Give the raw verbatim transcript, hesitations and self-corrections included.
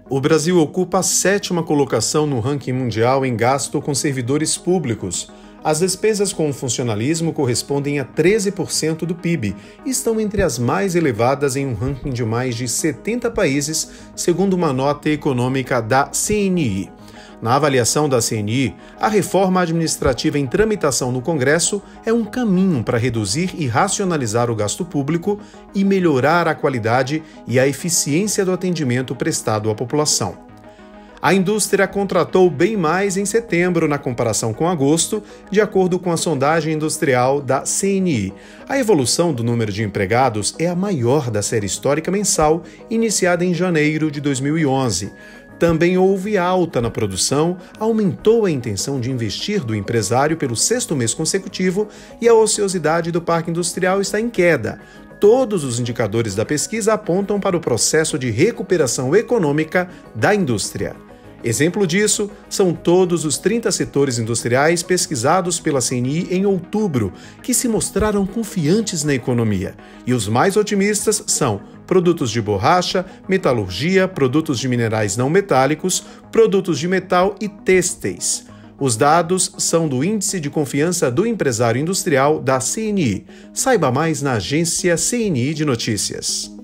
O Brasil ocupa a sétima colocação no ranking mundial em gasto com servidores públicos. As despesas com o funcionalismo correspondem a treze por cento do P I B e estão entre as mais elevadas em um ranking de mais de setenta países, segundo uma nota econômica da C N I. Na avaliação da C N I, a reforma administrativa em tramitação no Congresso é um caminho para reduzir e racionalizar o gasto público e melhorar a qualidade e a eficiência do atendimento prestado à população. A indústria contratou bem mais em setembro na comparação com agosto, de acordo com a sondagem industrial da C N I. A evolução do número de empregados é a maior da série histórica mensal, iniciada em janeiro de dois mil e onze. Também houve alta na produção, aumentou a intenção de investir do empresário pelo sexto mês consecutivo e a ociosidade do parque industrial está em queda. Todos os indicadores da pesquisa apontam para o processo de recuperação econômica da indústria. Exemplo disso são todos os trinta setores industriais pesquisados pela C N I em outubro, que se mostraram confiantes na economia. E os mais otimistas são produtos de borracha, metalurgia, produtos de minerais não metálicos, produtos de metal e têxteis. Os dados são do Índice de Confiança do Empresário Industrial da C N I. Saiba mais na agência C N I de Notícias.